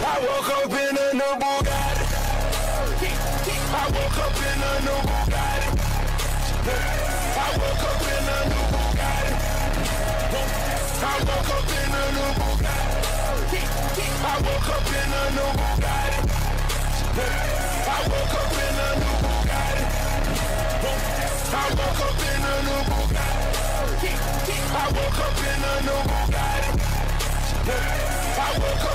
I woke up in a new Bugatti. I woke up in a new Bugatti. I woke up in a new Bugatti. I woke up in a new Bugatti. I woke up in a new Bugatti. I woke up in a new Bugatti. I woke up in a new Bugatti. I woke up in a new Bugatti. I woke up